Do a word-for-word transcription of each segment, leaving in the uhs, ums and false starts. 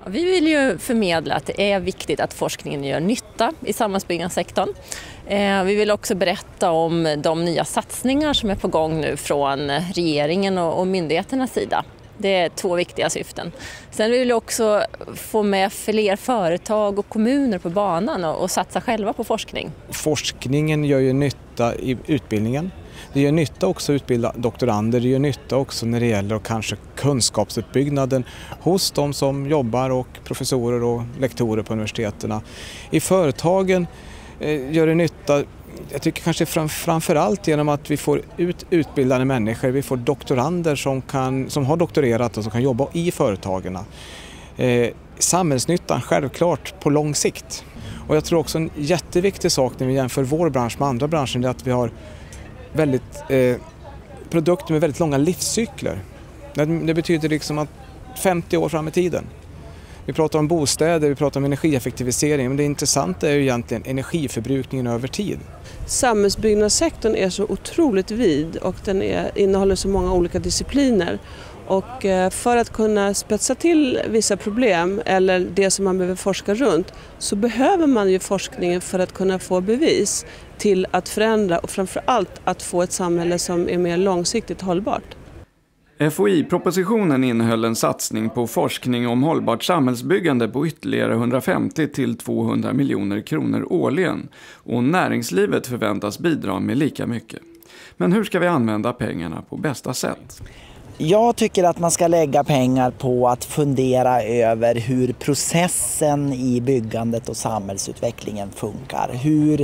Vi vill ju förmedla att det är viktigt att forskningen gör nytta i samhällsbyggnadssektorn. Vi vill också berätta om de nya satsningar som är på gång nu från regeringen och myndigheternas sida. Det är två viktiga syften. Sen vill vi också få med fler företag och kommuner på banan och satsa själva på forskning. Forskningen gör ju nytta i utbildningen. Det gör nytta också att utbilda doktorander, det gör nytta också när det gäller kanske kunskapsuppbyggnaden hos de som jobbar och professorer och lektorer på universiteten. I företagen gör det nytta, jag tycker kanske fram, framförallt genom att vi får ut utbildade människor, vi får doktorander som, kan, som har doktorerat och som kan jobba i företagen. Eh, samhällsnyttan självklart på lång sikt. Och jag tror också en jätteviktig sak när vi jämför vår bransch med andra branscher är att vi har väldigt, eh, produkter med väldigt långa livscykler. Det, det betyder liksom att femtio år fram i tiden. Vi pratar om bostäder, vi pratar om energieffektivisering, men det intressanta är ju egentligen energiförbrukningen över tid. Samhällsbyggnadssektorn är så otroligt vid och den är, innehåller så många olika discipliner. Och för att kunna spetsa till vissa problem eller det som man behöver forska runt så behöver man ju forskningen för att kunna få bevis till att förändra och framförallt att få ett samhälle som är mer långsiktigt hållbart. F O I-propositionen innehöll en satsning på forskning om hållbart samhällsbyggande på ytterligare hundrafemtio till tvåhundra miljoner kronor årligen och näringslivet förväntas bidra med lika mycket. Men hur ska vi använda pengarna på bästa sätt? Jag tycker att man ska lägga pengar på att fundera över hur processen i byggandet och samhällsutvecklingen funkar. Hur,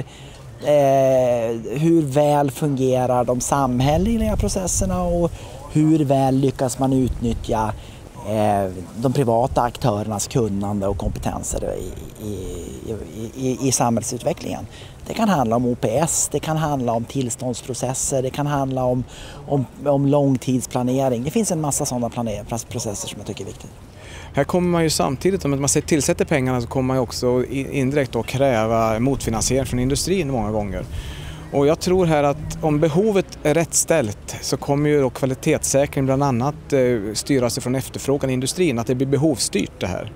eh, hur väl fungerar de samhälleliga processerna och hur väl lyckas man utnyttja eh, de privata aktörernas kunnande och kompetenser i, i, i, i samhällsutvecklingen. Det kan handla om O P S, det kan handla om tillståndsprocesser, det kan handla om, om, om långtidsplanering. Det finns en massa sådana processer som jag tycker är viktiga. Här kommer man ju samtidigt, om man tillsätter pengarna så kommer man ju också indirekt att kräva motfinansiering från industrin många gånger. Och jag tror här att om behovet är rätt ställt så kommer ju då kvalitetssäkring bland annat styras ifrån efterfrågan i industrin, att det blir behovsstyrt det här.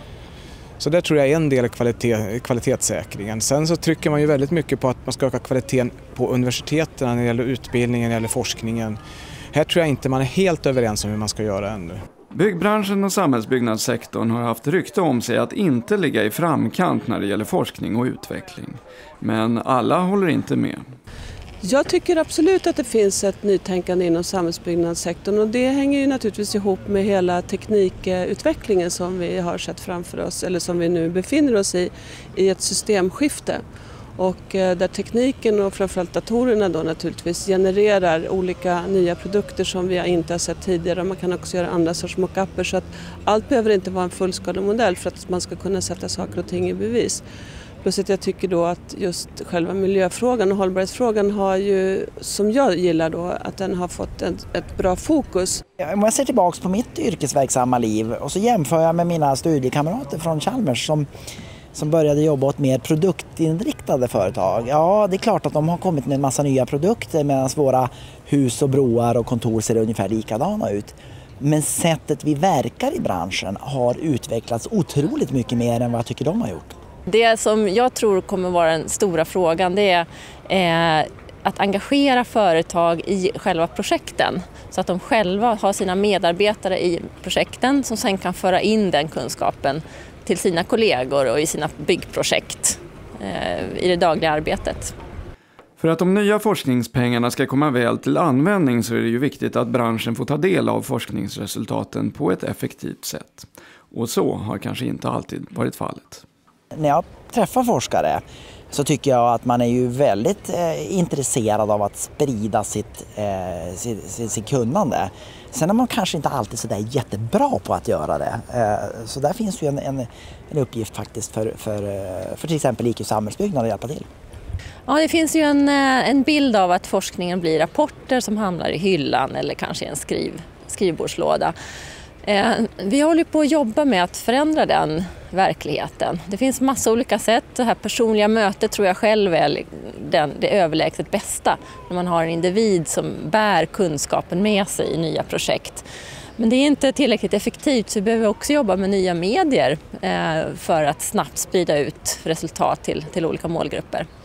Så det tror jag är en del av kvalitet, kvalitetssäkringen. Sen så trycker man ju väldigt mycket på att man ska öka kvaliteten på universiteten när det gäller utbildningen, när det gäller forskningen. Här tror jag inte man är helt överens om hur man ska göra ännu. Byggbranschen och samhällsbyggnadssektorn har haft rykte om sig att inte ligga i framkant när det gäller forskning och utveckling. Men alla håller inte med. Jag tycker absolut att det finns ett nytänkande inom samhällsbyggnadssektorn och det hänger ju naturligtvis ihop med hela teknikutvecklingen som vi har sett framför oss eller som vi nu befinner oss i, i ett systemskifte. Och där tekniken och framförallt datorerna då naturligtvis genererar olika nya produkter som vi inte har sett tidigare och man kan också göra andra sorts mock-upper så att allt behöver inte vara en fullskalemodell för att man ska kunna sätta saker och ting i bevis. Plus att jag tycker då att just själva miljöfrågan och hållbarhetsfrågan har ju, som jag gillar då, att den har fått ett, ett bra fokus. Om jag ser tillbaka på mitt yrkesverksamma liv och så jämför jag med mina studiekamrater från Chalmers som, som började jobba åt mer produktinriktade företag. Ja, det är klart att de har kommit med en massa nya produkter medan våra hus och broar och kontor ser ungefär likadana ut. Men sättet vi verkar i branschen har utvecklats otroligt mycket mer än vad jag tycker de har gjort. Det som jag tror kommer vara den stora frågan det är eh, att engagera företag i själva projekten så att de själva har sina medarbetare i projekten som sen kan föra in den kunskapen till sina kollegor och i sina byggprojekt eh, i det dagliga arbetet. För att de nya forskningspengarna ska komma väl till användning så är det ju viktigt att branschen får ta del av forskningsresultaten på ett effektivt sätt. Och så har kanske inte alltid varit fallet. När jag träffar forskare så tycker jag att man är ju väldigt eh, intresserad av att sprida sitt, eh, sitt, sitt kunnande. Sen är man kanske inte alltid så där jättebra på att göra det. Eh, så där finns ju en, en, en uppgift faktiskt för, för, för till exempel I Q samhällsbyggnad att hjälpa till. Ja, det finns ju en, en bild av att forskningen blir rapporter som hamnar i hyllan eller kanske i en skriv, skrivbordslåda. Vi håller på att jobba med att förändra den verkligheten. Det finns massa olika sätt. Det här personliga mötet tror jag själv är den, det överlägset bästa. När man har en individ som bär kunskapen med sig i nya projekt. Men det är inte tillräckligt effektivt, så vi behöver också jobba med nya medier för att snabbt sprida ut resultat till, till olika målgrupper.